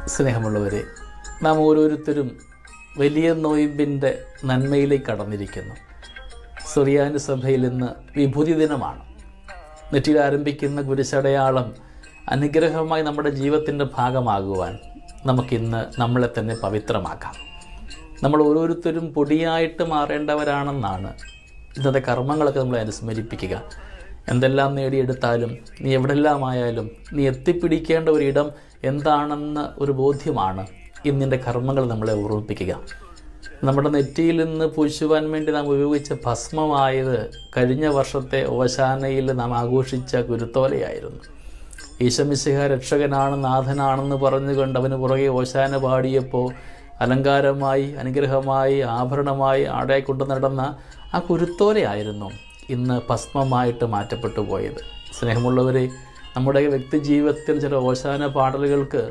സ്നേഹമുള്ളവരെ, നാം ഓരോരുത്തരും വലിയ നോയമ്പിൻ്റെ നന്മയിലേക്ക് കടന്നിരിക്കുന്നു. സുറിയാനി സഭയിൽ ഇന്ന് വിഭൂതി ദിനമാണ്. നെറ്റിയിൽ ആരംഭിക്കുന്ന കുരിശടയാളം അനുഗ്രഹമായി നമ്മുടെ ജീവിതത്തിൻ്റെ ഭാഗമാകുവാൻ നമുക്കിന്ന് നമ്മളെ തന്നെ പവിത്രമാക്കാം. നമ്മൾ ഓരോരുത്തരും പൊടിയായിട്ട് മാറേണ്ടവരാണെന്നാണ് ഇന്നത്തെ കർമ്മങ്ങളൊക്കെ നമ്മളെ അനുസ്മരിപ്പിക്കുക. എന്തെല്ലാം നേടിയെടുത്താലും നീ എവിടെല്ലാമായാലും നീ എത്തിപ്പിടിക്കേണ്ട ഒരിടം എന്താണെന്ന ഒരു ബോധ്യമാണ് ഇന്നിൻ്റെ കർമ്മങ്ങൾ നമ്മളെ ഓർമ്മിപ്പിക്കുക. നമ്മുടെ നെറ്റിയിൽ നിന്ന് പൂശുവാൻ വേണ്ടി നാം ഉപയോഗിച്ച ഭസ്മമായത് കഴിഞ്ഞ വർഷത്തെ ഓശാനയിൽ നാം ആഘോഷിച്ച കുരുത്തോലയായിരുന്നു. ഈശോമിശിഹാ രക്ഷകനാണ്, നാഥനാണെന്ന് പറഞ്ഞുകൊണ്ട് അവന് പുറകെ ഓശാന പാടിയപ്പോൾ അലങ്കാരമായി, അനുഗ്രഹമായി, ആഭരണമായി ആടായി കൊണ്ടു നടന്ന ആ കുരുത്തോലയായിരുന്നു ഇന്ന് ഭസ്മമായിട്ട് മാറ്റപ്പെട്ടു പോയത്. സ്നേഹമുള്ളവരെ, നമ്മുടെ വ്യക്തി ജീവിതത്തിൽ ചില ഓശാന പാടലുകൾക്ക്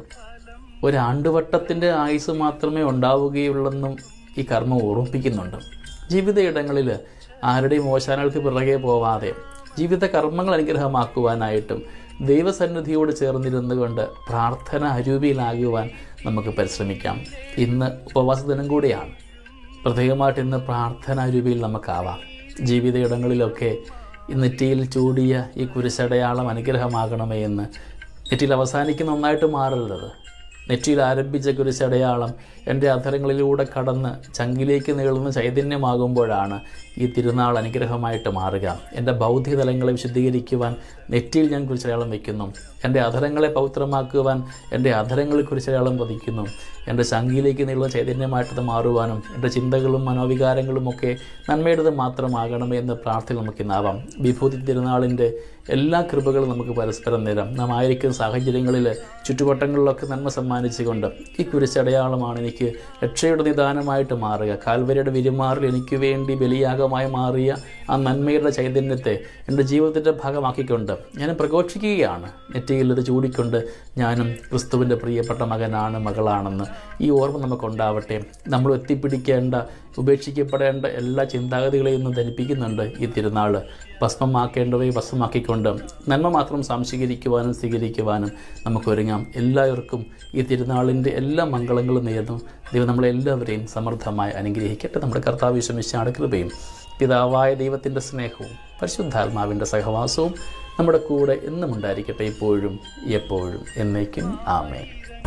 ഒരാണ്ടുവട്ടത്തിൻ്റെ ആയുസ് മാത്രമേ ഉണ്ടാവുകയുള്ളെന്നും ഈ കർമ്മം ഓർമ്മിപ്പിക്കുന്നുണ്ട്. ജീവിതയിടങ്ങളിൽ ആരുടെയും ഓശാനകൾക്ക് പിറകെ പോവാതെ ജീവിത കർമ്മങ്ങൾ അനുഗ്രഹമാക്കുവാനായിട്ടും ദൈവസന്നിധിയോട് ചേർന്നിരുന്നു കൊണ്ട് പ്രാർത്ഥന അരൂപിയിലാകുവാൻ നമുക്ക് പരിശ്രമിക്കാം. ഇന്ന് ഉപവാസ ദിനം കൂടിയാണ്. പ്രത്യേകമായിട്ട് ഇന്ന് പ്രാർത്ഥന അരൂപിയിൽ നമുക്കാവാം. ജീവിതയിടങ്ങളിലൊക്കെ നെറ്റിയിൽ ചൂടിയ ഈ കുരിശടയാളം അനുഗ്രഹമാകണമേ എന്ന്. നെറ്റിയിൽ അവസാനിക്കുന്ന ഒന്നായിട്ട് മാറരുത്. നെറ്റിയിൽ ആരംഭിച്ച കുരിശടയാളം എൻ്റെ അധരങ്ങളിലൂടെ കടന്ന് ചങ്കിലേക്ക് നീളുന്ന ചൈതന്യമാകുമ്പോഴാണ് ഈ തിരുനാൾ അനുഗ്രഹമായിട്ട് മാറുക. എൻ്റെ ബൗദ്ധിക തലങ്ങളെ വിശുദ്ധീകരിക്കുവാൻ നെറ്റിയിൽ ഞാൻ കുരിശടയാളം വയ്ക്കുന്നു. എൻ്റെ അധരങ്ങളെ പവിത്രമാക്കുവാൻ എൻ്റെ അധരങ്ങളിൽ കുരിശടയാളം പതിക്കുന്നു. എൻ്റെ ചങ്കിലേക്ക് നീളുന്ന ചൈതന്യമായിട്ടത് മാറുവാനും എൻ്റെ ചിന്തകളും മനോവികാരങ്ങളും ഒക്കെ നന്മയുടേത് മാത്രമാകണമേ എന്ന് പ്രാർത്ഥന നമുക്കിന്നാവാം. വിഭൂതി തിരുനാളിൻ്റെ എല്ലാ കൃപകളും നമുക്ക് പരസ്പരം നേരാം. നാം ആയിരിക്കുന്ന സാഹചര്യങ്ങളിൽ ചുറ്റുവട്ടങ്ങളിലൊക്കെ നന്മ സമ്മാനിച്ചുകൊണ്ട് ഈ കുരിശടയാളമാണ് എനിക്ക് രക്ഷയുടെ നിദാനമായിട്ട് മാറുക. കാൽവരിയുടെ വിരുമാറിൽ എനിക്ക് വേണ്ടി ബലിയാഗമായി മാറിയ ആ നന്മയുടെ ചൈതന്യത്തെ എൻ്റെ ജീവിതത്തിൻ്റെ ഭാഗമാക്കിക്കൊണ്ട് ഞാൻ പ്രഘോഷിക്കുകയാണ്. നെറ്റിയിൽ ഇത് ചൂടിക്കൊണ്ട് ഞാനും ക്രിസ്തുവിൻ്റെ പ്രിയപ്പെട്ട മകനാണ്, മകളാണെന്ന് ഈ ഓർമ്മ നമുക്കുണ്ടാവട്ടെ. നമ്മൾ എത്തിപ്പിടിക്കേണ്ട, ഉപേക്ഷിക്കപ്പെടേണ്ട എല്ലാ ചിന്താഗതികളെയും ഒന്ന് ധരിപ്പിക്കുന്നുണ്ട് ഈ തിരുനാൾ. ഭസ്മമാക്കേണ്ടവയെ ഭസ്മമാക്കിക്കൊണ്ട് നന്മ മാത്രം സംശീകരിക്കുവാനും സ്വീകരിക്കുവാനും നമുക്കൊരുങ്ങാം. എല്ലാവർക്കും ഈ തിരുനാളിൻ്റെ എല്ലാ മംഗളങ്ങളും നേർന്നു ദൈവം നമ്മളെല്ലാവരെയും സമൃദ്ധമായി അനുഗ്രഹിക്കട്ടെ. നമ്മുടെ കർത്താവ് യേശു മിശിഹായുടെ കൃപയും പിതാവായ ദൈവത്തിൻ്റെ സ്നേഹവും പരിശുദ്ധാത്മാവിൻ്റെ സഹവാസവും നമ്മുടെ കൂടെ എന്നും ഉണ്ടായിരിക്കട്ടെ, ഇപ്പോഴും എപ്പോഴും എന്നേക്കും. ആമേൻ.